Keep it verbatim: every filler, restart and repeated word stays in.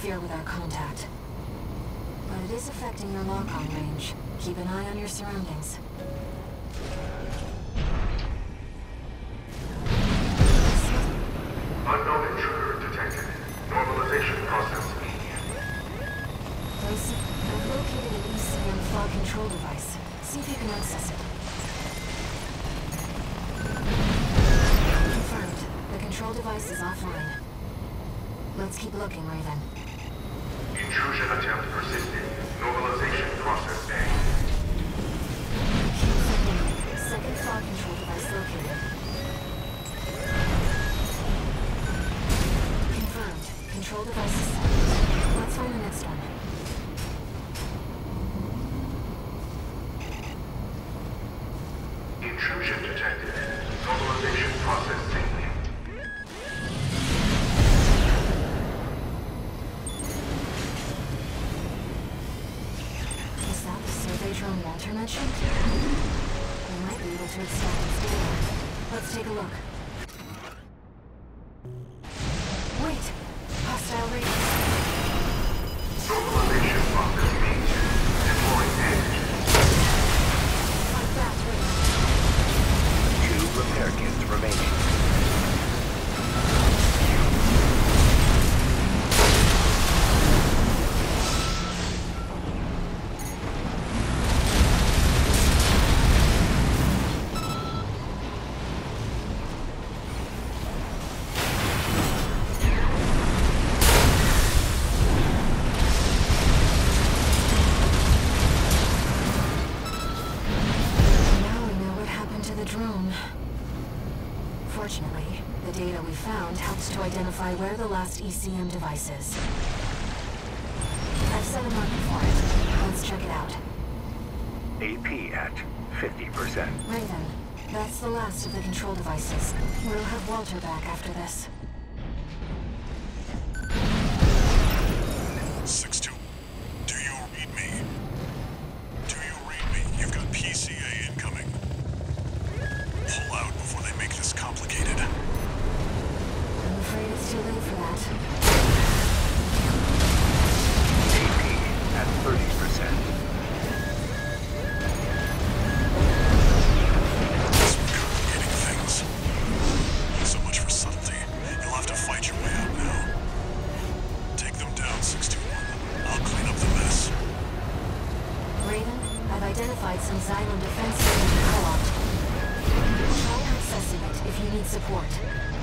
interfere with our contact. But it is affecting your lock-on range. Keep an eye on your surroundings. Unknown intruder detected. Normalization process. Place, I've located an E C M fog control device. See if you can access it. Confirmed. The control device is offline. Let's keep looking, Raven. Intrusion attempt persisted. Normalization process A. Second fog control device located. Confirmed. Control device is set. Let's find the next one. Intrusion detected. Normalization process synced. Is that the survey drone Walter mentioned? We might be able to extract its data. Let's take a look. Wait! Hostile radar. Normalization process maintained. Deploying edge. Like that, Raven. Two repair kits remaining. Fortunately, the data we found helps to identify where the last E C M device is. I've set a marker for it. Let's check it out. A P at fifty percent. Raven, that's the last of the control devices. We'll have Walter back after this. six two. Do you read me? Do you read me? You've got P C A incoming. Pull out before they make this complicated. I'm afraid it's too late for that. A P at thirty percent. It's complicating things. So much for subtlety. You'll have to fight your way out now. Take them down, six two one. I'll clean up the mess. Raven, I've identified some Xylem defenses in the co-op. Try accessing it if you need support.